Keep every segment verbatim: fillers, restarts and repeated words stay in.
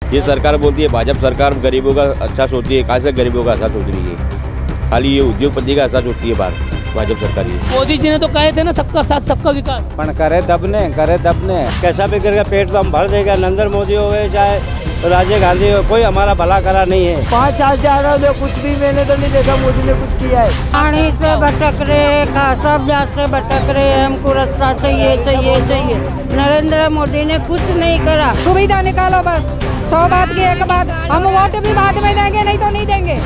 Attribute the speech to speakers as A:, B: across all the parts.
A: ये सरकार बोलती है भाजपा सरकार गरीबों का अच्छा सोचती है, कहाँ से गरीबों का अच्छा सोच रही है, खाली ये उद्योगपति का अच्छा सोचती है बाहर भाजपा सरकार। ये
B: मोदी जी ने तो कहे थे ना सबका साथ सबका विकास,
C: पर करे तब ने करे तब ने कैसा भी करके पेट तो हम भर देगा। नरेंद्र मोदी हो गए चाहे राजीव गांधी हो, कोई हमारा भला करा नहीं है। पाँच साल से आ रहा हूँ, कुछ भी मैंने तो नहीं देखा मोदी ने कुछ किया है।
D: पानी से भटक रहे, सब जात से भटक रहे, हमको रास्ता चाहिए चाहिए चाहिए। नरेंद्र मोदी ने कुछ नहीं करा।
E: सुविधा निकालो बस, सौ बात की एक बात, हम वोट भी बाद में देंगे, नहीं तो नहीं देंगे।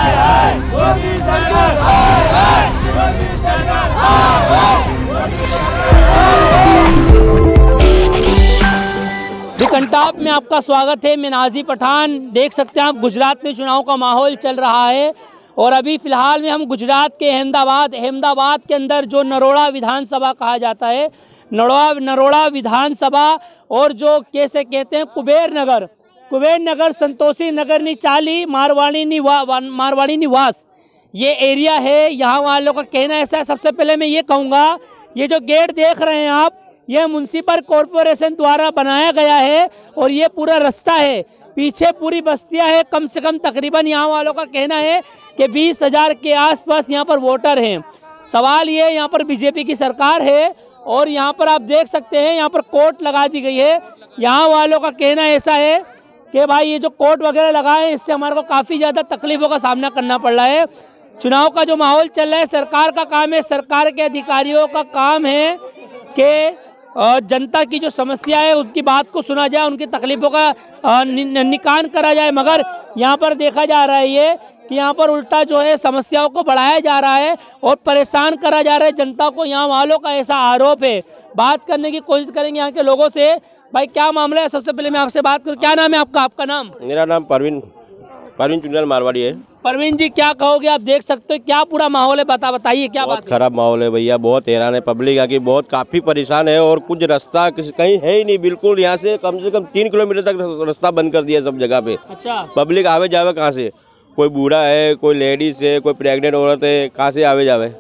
B: द कंटाप में आपका स्वागत है। मैं नाजी पठान। देख सकते हैं आप गुजरात में चुनाव का माहौल चल रहा है और अभी फिलहाल में हम गुजरात के अहमदाबाद अहमदाबाद के अंदर जो नरोड़ा विधानसभा कहा जाता है, नरोड़ा नरोड़ा विधानसभा और जो कैसे कहते हैं कुबेर नगर कुबेर नगर संतोषी नगर नी चाली मारवाड़ी निवा मारवाड़ी निवास ये एरिया है। यहाँ वालों का कहना ऐसा है। सबसे पहले मैं ये कहूँगा, ये जो गेट देख रहे हैं आप, ये म्युनिसिपल कॉरपोरेशन द्वारा बनाया गया है और ये पूरा रास्ता है, पीछे पूरी बस्तियां है। कम से कम तकरीबन यहाँ वालों का कहना है कि बीस हजार के आसपास यहाँ पर वोटर हैं। सवाल ये, यहाँ पर बीजेपी की सरकार है और यहाँ पर आप देख सकते हैं यहाँ पर कोर्ट लगा दी गई है। यहाँ वालों का कहना ऐसा है कि भाई ये जो कोर्ट वगैरह लगाए हैं, इससे हमारे को काफ़ी ज़्यादा तकलीफों का सामना करना पड़ रहा है। चुनाव का जो माहौल चल रहा है, सरकार का काम है, सरकार के अधिकारियों का काम है कि जनता की जो समस्या है उनकी बात को सुना जाए, उनकी तकलीफों का निकान करा जाए। मगर यहाँ पर देखा जा रहा है ये कि यहाँ पर उल्टा जो है समस्याओं को बढ़ाया जा रहा है और परेशान करा जा रहा है जनता को। यहाँ वालों का ऐसा आरोप है। बात करने की कोशिश करेंगे यहाँ के लोगों से। भाई क्या मामला है? सबसे पहले मैं आपसे बात करूँ, क्या नाम है आपका? आपका नाम?
A: मेरा नाम परवीन परवीन चुंडल मारवाड़ी है।
B: परवीन जी, क्या कहोगे? आप देख सकते हो क्या पूरा माहौल है, बता बताइए क्या बात है?
A: खराब माहौल है भैया, बहुत हैरान है पब्लिक आके, बहुत काफ़ी परेशान है और कुछ रास्ता कहीं है ही नहीं बिल्कुल। यहाँ से कम से कम तीन किलोमीटर तक रास्ता बंद कर दिया सब जगह पे।
B: अच्छा,
A: पब्लिक आवे जावे कहाँ से? कोई बूढ़ा है, कोई लेडीज है, कोई प्रेग्नेंट औरत है, कहाँ से आवे जावे?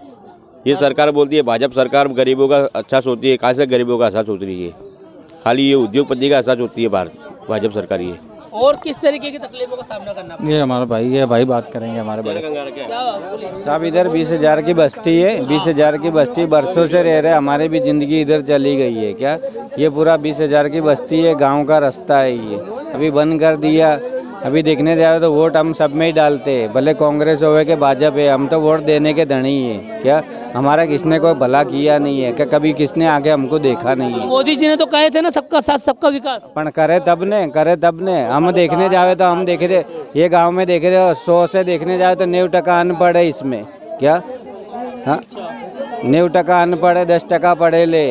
A: ये सरकार बोलती है भाजपा सरकार गरीबों का अच्छा सोचती है, कहाँ से गरीबों का अच्छा सोच रही है, खाली ये उद्योगपति का अच्छा सोचती है बाहर भाजपा सरकार। ये
B: और किस तरीके की तकलीफों का सामना करना पड़ा?
C: ये हमारा भाई है, भाई बात करेंगे हमारे बड़े
B: क्या
C: साहब। इधर बीस हजार की बस्ती है, बीस हजार की बस्ती बरसों से रह रहे, हमारी भी जिंदगी इधर चली गई है। क्या ये पूरा बीस हजार की बस्ती है, गांव का रास्ता है, ये अभी बंद कर दिया। अभी देखने जाए तो वोट हम सब में ही डालते हैं, भले कांग्रेस हो कि भाजपा है, हम तो वोट देने के धनी है। क्या हमारा किसने कोई भला किया नहीं है? क्या कभी किसने आगे हमको देखा नहीं है?
B: मोदी जी ने तो कहे थे ना सबका साथ सबका विकास,
C: पर करे तब ने करे तब ने हम देखने जावे तो हम देख रहे, ये गांव में देख रहे, सौ से देखने जाए तो नेव टका अनपढ़ है इसमें। क्या हाँ, नेव टका अनपढ़ है, दस टका पढ़े ले।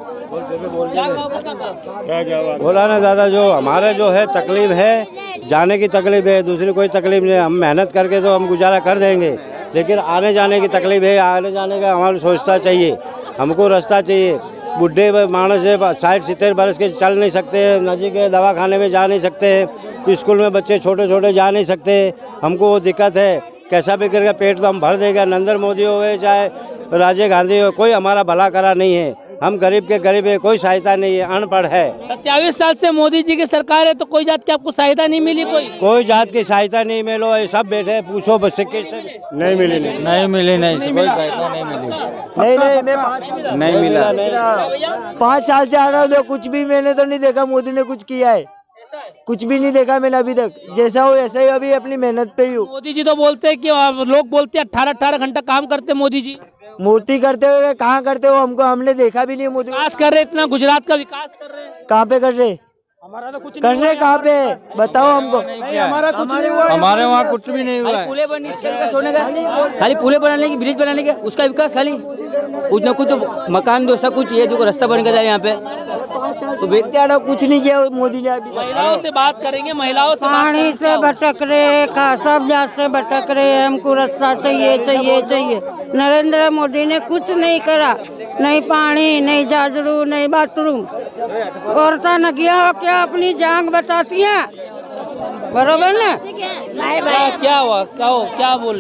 C: बोला ना दादा, जो हमारे जो है तकलीफ है, जाने की तकलीफ है, दूसरी कोई तकलीफ नहीं। हम मेहनत करके तो हम गुजारा कर देंगे, लेकिन आने जाने की तकलीफ है। आने जाने का हमारा सोचता चाहिए, हमको रास्ता चाहिए। बुढ़े मानस है, साठ सितर बरस के चल नहीं सकते, नजीक के दवाखाने में जा नहीं सकते, स्कूल में बच्चे छोटे छोटे जा नहीं सकते, हमको वो दिक्कत है। कैसा भी करके पेट तो हम भर देगा। नरेंद्र मोदी हो गए चाहे राजीव गांधी हो, कोई हमारा भला करा नहीं है। हम गरीब के गरीब है, कोई सहायता नहीं है, अनपढ़ है।
B: सत्ताईस साल से मोदी जी की सरकार है तो कोई जात की आपको सहायता नहीं मिली? कोई
C: कोई जात की सहायता नहीं मिलो, ये सब बैठे पूछो बस नहीं मिली नहीं नहीं मिली नहीं कोई सहायता नहीं मिली नहीं नहीं मैं नहीं मिला। पाँच साल से आ रहा हूँ, कुछ भी मैंने तो नहीं देखा मोदी ने कुछ किया है, कुछ भी नहीं देखा मैंने अभी तक। जैसा हो ऐसा ही, अभी अपनी मेहनत पे ही हूँ।
B: मोदी जी तो बोलते हैं कि लोग बोलते हैं अठारह अठारह घंटा काम करते मोदी जी।
C: मूर्ति करते हुए कहाँ करते हो? हमको हमने देखा भी नहीं। मोदी
B: विकास कर रहे, इतना गुजरात का विकास कर रहे हैं,
C: कहाँ पे कर रहे? हमारा तो कुछ कर रहे कहाँ पे बताओ हमको? नहीं, हमारा कुछ नहीं हुआ, हमारे वहाँ कुछ भी नहीं हुआ।
F: पुले बनने का सोने का, खाली पुले बनाने की, ब्रिज बनाने का, उसका विकास खाली कुछ न कुछ तो मकान दो, सब कुछ ये जो रास्ता बन गया यहाँ पे,
C: तो बेटा कुछ नहीं किया मोदी ने अभी।
B: महिलाओं से बात करेंगे, महिलाओं से।
D: पानी से भटक रहे, सब जात से भटक रहे, हमको रास्ता चाहिए चाहिए चाहिए। नरेंद्र मोदी ने कुछ नहीं करा, नहीं पानी, नहीं जाजरू, नहीं बाथरूम। औरतें नगिया हो क्या अपनी जांग बताती हैं, बरोबर ना?
B: क्या क्या हुआ? क्या हो क्या बोल रहे हो?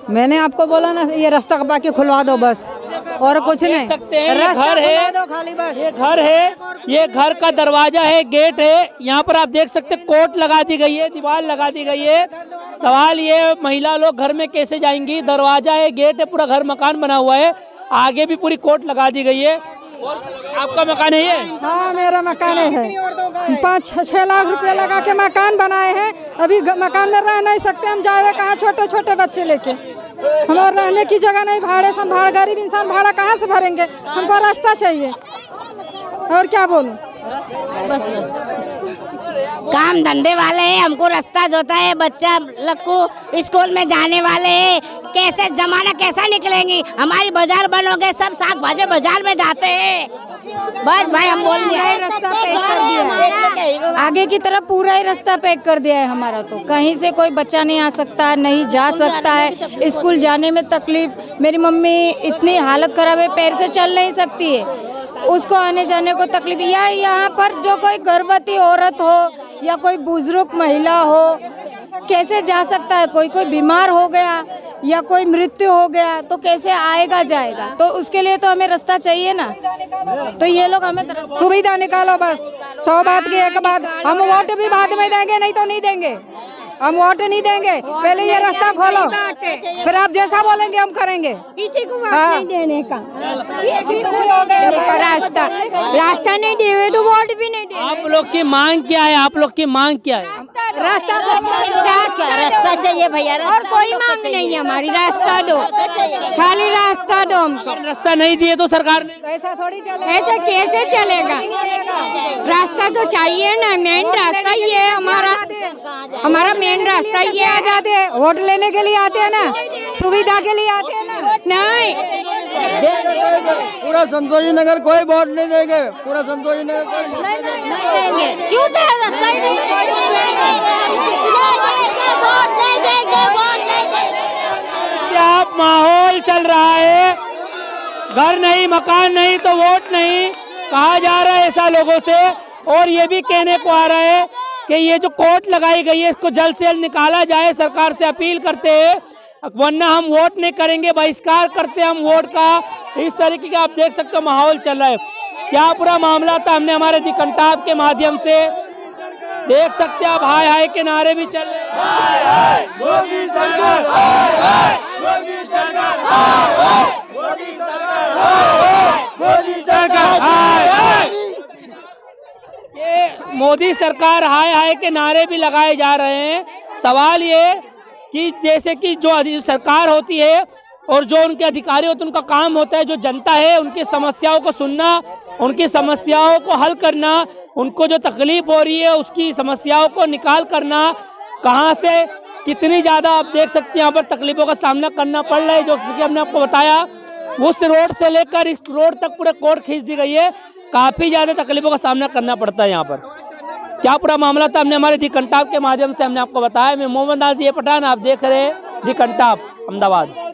E: मैंने आपको बोला ना ये रास्ता बाकी खुलवा दो बस, और कुछ
B: देख
E: नहीं।
B: सकते हैं ये
E: रास्ता
B: घर
E: खुलवा
B: है,
E: दो खाली बस।
B: ये घर है, ये घर का दरवाजा है, गेट है। यहाँ पर आप देख सकते हैं कोर्ट लगा दी गई है, दीवार लगा दी गई है। सवाल ये महिला लोग घर में कैसे जाएंगी? दरवाजा है, गेट है, पूरा घर मकान बना हुआ है, आगे भी पूरी कोर्ट लगा दी गई है। और आपका मकान है ये?
E: हाँ मेरा मकान है, पाँच छः छः लाख रुपए लगा के मकान बनाए हैं। अभी ग- मकान में रह नहीं सकते, हम जाए कहाँ छोटे छोटे बच्चे लेके, हमारे रहने की जगह नहीं, भाड़े से भाड़ा, गरीब इंसान भाड़ा कहाँ से भरेंगे? हमको रास्ता चाहिए, और क्या बोलूं?
G: काम धंधे वाले हैं, हमको रास्ता जोता है, बच्चा लोग को स्कूल में जाने वाले हैं, कैसे जमाना कैसा निकलेंगी? हमारी बाजार बंद हो गए, सब साग भाजी बाजार में जाते हैं। बस भाई हम बोल
E: पूरा ही रास्ता पैक कर दिया है, आगे की तरफ पूरा ही रास्ता पैक कर दिया है हमारा। तो कहीं से कोई बच्चा नहीं आ सकता, नहीं जा सकता है, स्कूल जाने में तकलीफ। मेरी मम्मी इतनी हालत खराब है, पैर से चल नहीं सकती है, उसको आने जाने को तकलीफ। या यहाँ पर जो कोई गर्भवती औरत हो या कोई बुजुर्ग महिला हो, कैसे जा सकता है? कोई कोई बीमार हो गया या कोई मृत्यु हो गया तो कैसे आएगा जाएगा? तो उसके लिए तो हमें रास्ता चाहिए ना। तो ये लोग हमें सुविधा निकालो बस। सौ बात की एक बात, हम वोट भी बाद में देंगे, नहीं तो नहीं देंगे, हम वोट नहीं देंगे। पहले ये रास्ता खोलो, फिर आप जैसा बोलेंगे हम करेंगे।
G: किसी को वोट
E: हाँ।
G: नहीं देने का
E: हो गए
G: रास्ता रास्ता नहीं देवे तो वोट भी नहीं देवे।
B: आप लोग की मांग क्या है? आप लोग की मांग क्या है?
E: रास्ता
G: रास्ता चाहिए भैया, और कोई मांग नहीं है हमारी, रास्ता दो, खाली रास्ता दो हमको।
B: रास्ता नहीं दिए तो सरकार ने
E: ऐसा थोड़ी चलेगा।
G: ऐसे कैसे चलेगा? रास्ता तो चाहिए ना, मेन रास्ता ये है हमारा, हमारा मेन रास्ता ये
E: आ जाते हैं, वोट लेने के लिए आते हैं ना, सुविधा के लिए आते हैं ना।
G: नहीं।
H: पूरा संतोषी नगर कोई वोट नहीं देंगे, पूरा संतोषी नगर कोई नहीं
G: देंगे। क्यों दे? रास्ता ही नहीं
B: क्या माहौल चल रहा है? घर नहीं, मकान नहीं तो वोट नहीं, कहा जा रहा है ऐसा लोगों से। और ये भी कहने को आ रहा है कि ये जो कोर्ट लगाई गई है इसको जल्द से जल्द निकाला जाए। सरकार से अपील करते हैं, वरना हम वोट नहीं करेंगे, बहिष्कार करते हैं हम वोट का। इस तरीके का आप देख सकते हो माहौल चल रहा है। क्या पूरा मामला था, हमने हमारे दी कंटाप के माध्यम से देख सकते हैं आप। हाय हाय के नारे भी चल रहे हैं।
H: मोदी सरकार, मोदी सरकार, मोदी सरकार, मोदी सरकार।
B: ये मोदी सरकार हाय हाय के नारे भी लगाए जा रहे हैं। सवाल ये कि जैसे कि जो सरकार होती है और जो उनके अधिकारी होते हैं, उनका काम होता है जो जनता है उनकी समस्याओं को सुनना, उनकी समस्याओं को हल करना, उनको जो तकलीफ हो रही है उसकी समस्याओं को निकाल करना। कहाँ से कितनी ज़्यादा आप देख सकते हैं यहाँ पर तकलीफों का सामना करना पड़ रहा है। जो कि हमने आपको बताया, उस रोड से लेकर इस रोड तक पूरे कोर्ट खींच दी गई है। काफ़ी ज़्यादा तकलीफों का सामना करना पड़ता है यहाँ पर। क्या पूरा मामला था, हमने हमारे दी कंटाप के माध्यम से हमने आपको बताया। मैं मोहम्मद नाज़िर पठान, आप देख रहे हैं दी कंटाप अहमदाबाद।